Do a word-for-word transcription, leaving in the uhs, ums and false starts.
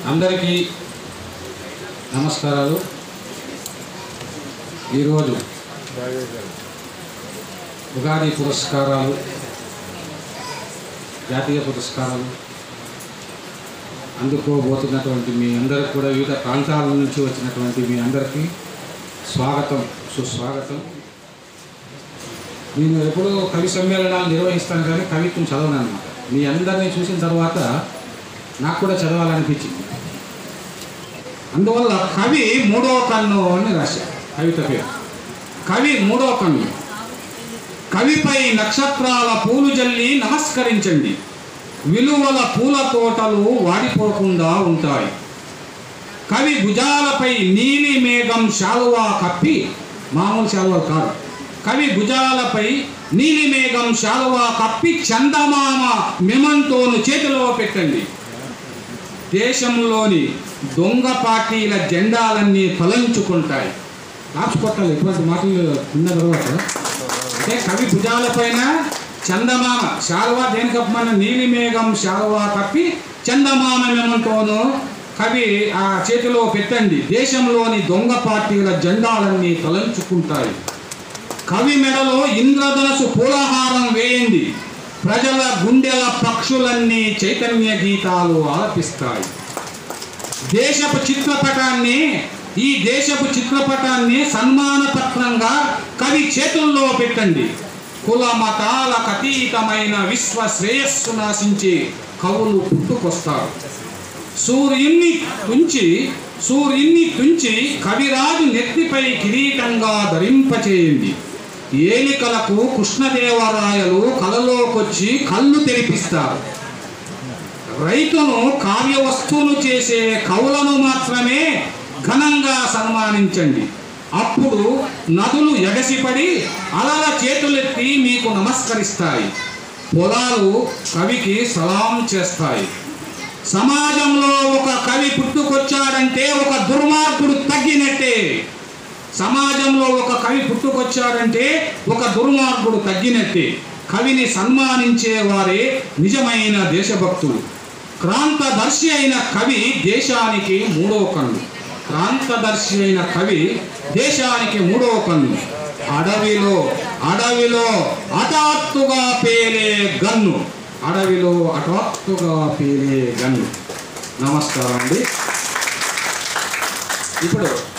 అందరికీ నమస్కారాలు. ఈరోజు ఉగాది పురస్కారాలు, జాతీయ పురస్కారాలు అందుకోబోతున్నటువంటి మీ అందరికి కూడా వివిధ ప్రాంతాల నుంచి వచ్చినటువంటి మీ అందరికీ స్వాగతం, సుస్వాగతం. నేను ఎప్పుడూ కవి సమ్మేళనాలు నిర్వహిస్తాను కానీ కవిత్వం చదవను అన్నమాట. మీ అందరినీ చూసిన తర్వాత నాకు కూడా చదవాలనిపించింది. అందువల్ల కవి మూడో కన్ను అని రాశారు కవిత పేరు. కవి మూడో కన్ను. కవిపై నక్షత్రాల పూలు జల్లి నమస్కరించండి, విలువల పూల తోటలు వాడిపోకుండా ఉంటాయి. కవి భుజాలపై నీలి మేఘం శాలువా కప్పి, మామూలు శాలువా కాదు, కవి భుజాలపై నీలి మేఘం శాలువా కప్పి చందమామ మెమంతోను చేతిలో పెట్టండి. దేశంలోని దొంగ పార్టీల జెండాలన్నీ తలంచుకుంటాయి. రాచుకొట్టాలి ఎటువంటి మాటలు విన్న తర్వాత. అంటే కవి భుజాలపైన చందమామ శాలువా దేని కప్పమన్న నీలి మేఘం శాలువా కప్పి చందమామ మెమంతోను కవి ఆ చేతిలో పెట్టండి. దేశంలోని దొంగ పార్టీల జెండాలన్నీ తలంచుకుంటాయి. కవి మెడలో ఇంద్రధనసు పూలహారం వేయండి, ప్రజల గుండెల పక్షులన్నీ చైతన్య గీతాలు ఆలపిస్తాయి. దేశపు చిత్రపటాన్ని ఈ దేశపు చిత్రపటాన్ని సన్మాన పత్రంగా కవి చేతుల్లో పెట్టండి. కుల మతాలకు అతీతమైన విశ్వ శ్రేయస్సు నాశించి కవులు పుట్టుకొస్తారు. సూర్యున్ని తుంచి సూర్యున్ని తుంచి కవిరాజు నెత్తిపై కిరీటంగా ధరింపచేయండి. ఏలికలకు కృష్ణదేవరాయలు కలలోకొచ్చి కళ్ళు తెరిపిస్తారు. రైతును కావ్య వస్తువులు చేసే కవులను మాత్రమే ఘనంగా సన్మానించండి. అప్పుడు నదులు ఎగసిపడి అలల చేతులెత్తి మీకు నమస్కరిస్తాయి. పొలాలు కవికి సలాం చేస్తాయి. సమాజంలో ఒక కవి పుట్టుకొచ్చాడంటే ఒక దుర్మార్గుడు తగ్గినట్టే. సమాజంలో ఒక కవి పుట్టుకొచ్చాడంటే ఒక దుర్మార్గుడు తగ్గినట్టే. కవిని సన్మానించే వారే నిజమైన దేశభక్తులు. క్రాంతదర్శి అయిన కవి దేశానికి మూడో కన్ను. క్రాంతదర్శి అయిన కవి దేశానికి మూడో కన్ను. అడవిలో అడవిలో హఠాత్తుగా పేలే గన్ను. అడవిలో హఠాత్తుగా పేలే గన్ను. నమస్కారం అండి. ఇప్పుడు